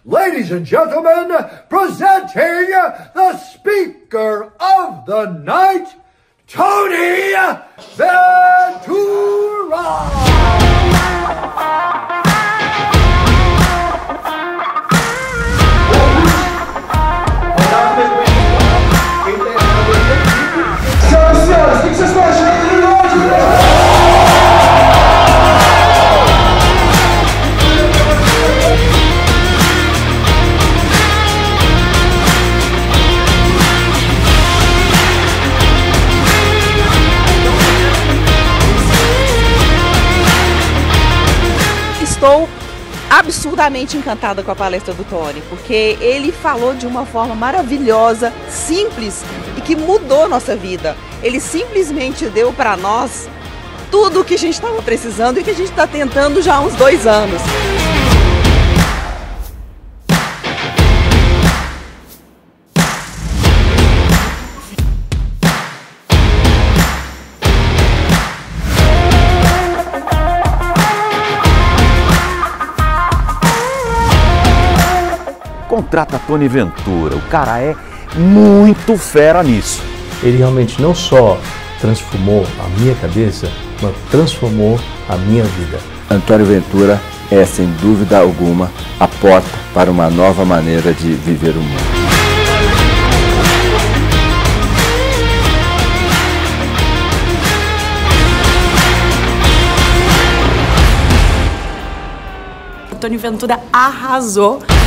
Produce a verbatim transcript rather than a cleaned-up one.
ladies and gentlemen, presenting the speaker of the night, Tony Ventura! Senhoras e senhores, o que vocês estão achando de hoje? Estou absurdamente encantada com a palestra do Tony, porque ele falou de uma forma maravilhosa, simples e que mudou nossa vida. Ele simplesmente deu para nós tudo o que a gente estava precisando e que a gente está tentando já há uns dois anos. Contrata Tony Ventura, o cara é muito fera nisso. Ele realmente não só transformou a minha cabeça, mas transformou a minha vida. Antônio Ventura é, sem dúvida alguma, a porta para uma nova maneira de viver o mundo. Antônio Ventura arrasou.